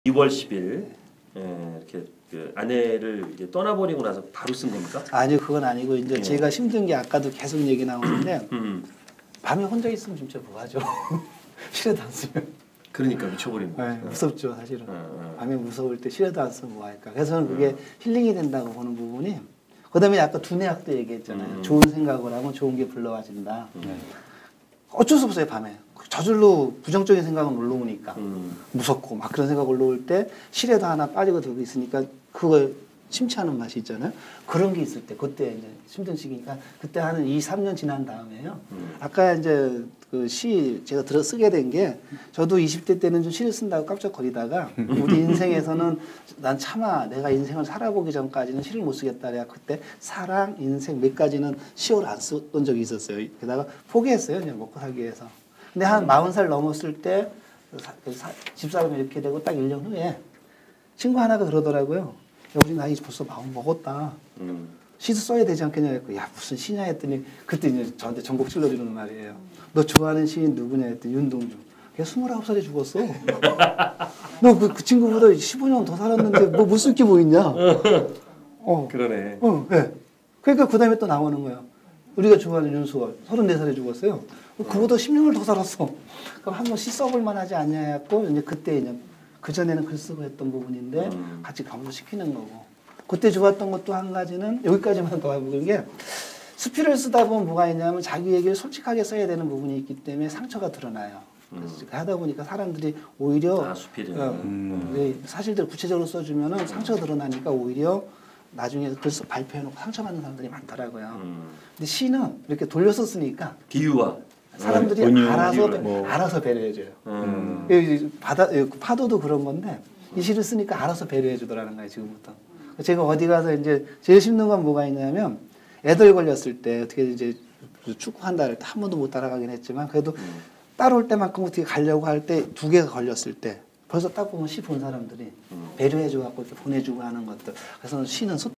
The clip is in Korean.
2월 10일 이렇게 그 아내를 이제 떠나버리고 나서 바로 쓴 겁니까? 아니요, 그건 아니고 이제 제가 힘든 게 아까도 계속 얘기 나오는데 밤에 혼자 있으면 진짜 뭐하죠? 실내도 안 쓰면. 그러니까 미쳐버린 거예요. 네, 무섭죠, 사실은. 밤에 무서울 때 실내도 안 쓰면 뭐할까. 그래서 저는 그게 힐링이 된다고 보는 부분이. 그다음에 아까 두뇌학도 얘기했잖아요. 좋은 생각을 하면 좋은 게 불러와진다. 어쩔 수 없어요, 밤에. 저절로 부정적인 생각은 올라오니까 무섭고 막 그런 생각 올라올 때 실에도 하나 빠지고 들고 있으니까 그걸 심취하는 맛이 있잖아요. 그런 게 있을 때 그때 이제 힘든 시기니까 그때 한 2, 3년 지난 다음에요. 아까 이제 그 시 제가 쓰게 된 게 저도 20대 때는 좀 시를 쓴다고 깜짝거리다가 우리 인생에서는 난 차마 내가 인생을 살아보기 전까지는 시를 못 쓰겠다. 내가 그때 사랑, 인생 몇 가지는 시를 안 썼던 적이 있었어요. 게다가 포기했어요. 그냥 먹고 살기 위해서. 근데 한 40살 넘었을 때 집사람이 이렇게 되고 딱 1년 후에 친구 하나가 그러더라고요. 야, 우리 나이 벌써 마음 먹었다. 시도 써야 되지 않겠냐 했고, 야 무슨 시냐 했더니 그때 이제 저한테 전곡 찔러주는 말이에요. 너 좋아하는 시인 누구냐 했더니 윤동주. 걔 29살에 죽었어. 너 그 친구보다 15년 더 살았는데 뭐 못 쓸 게 뭐 있냐. 그러네. 네. 그러니까 그 다음에 또 나오는 거예요. 우리가 좋아하는 윤수월 34살에 죽었어요. 그보다 10년을 더 살았어. 그럼 한번 시 써볼 만하지 않냐 했고 이제 그때 이제 그 전에는 글 쓰고 했던 부분인데 같이 감소시키는 거고. 그때 좋았던 것도 한 가지는 여기까지만 더 해보는 게 수필을 쓰다 보면 뭐가 있냐면 자기 얘기를 솔직하게 써야 되는 부분이 있기 때문에 상처가 드러나요. 그래서 하다 보니까 사람들이 오히려 사실대로 구체적으로 써주면은 상처가 드러나니까 오히려 나중에 글써 발표해놓고 상처받는 사람들이 많더라고요. 근데 시는 이렇게 돌려서 쓰니까 비유와 사람들이 알아서 배려해줘요. 파도도 그런 건데 이 시를 쓰니까 알아서 배려해주더라는 거예요, 지금부터. 제가 어디 가서 이제 제일 힘든 건 뭐가 있냐면 애들 걸렸을 때 어떻게 이제 축구한다 할 때 한 번도 못 따라가긴 했지만 그래도 따라올 때만큼 어떻게 가려고 할 때 2개가 걸렸을 때 벌써 딱 보면 시 본 사람들이 배려해줘갖고 이렇게 보내주고 하는 것들. 그래서 시는